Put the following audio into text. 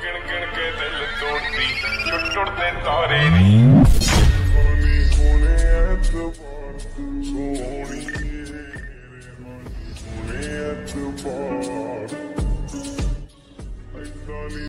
गिन गिन के दिल तोड़ती टुटते तारे नहीं होने एतबार सोनी होने एतबार